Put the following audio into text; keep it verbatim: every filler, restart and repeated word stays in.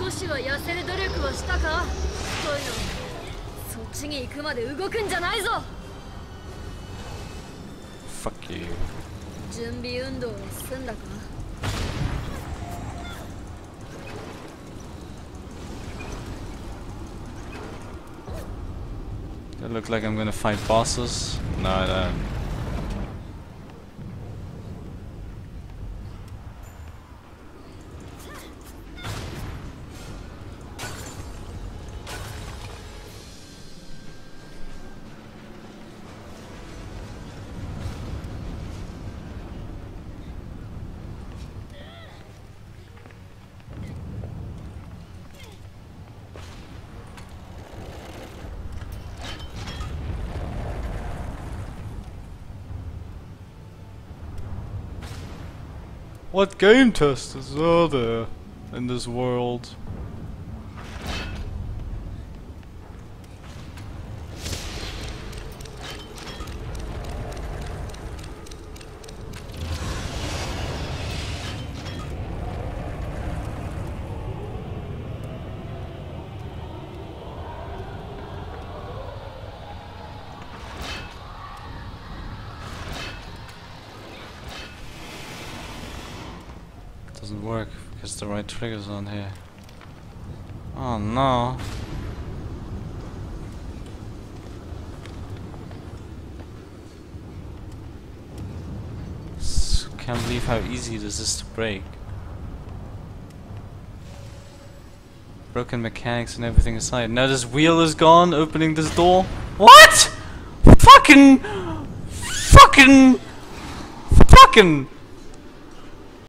少しは痩せる努力はしたか？そういうのそっちに行くまで動くんじゃないぞ。 Fuck you. 準備運動は済んだか？ Does it look like I'm gonna fight bosses? No, I don't. What game testers are there in this world? Doesn't work because the right trigger's on here. Oh no. S can't believe how easy this is to break. Broken mechanics and everything aside. Now this wheel is gone, opening this door. What? Fucking... Fucking... Fucking...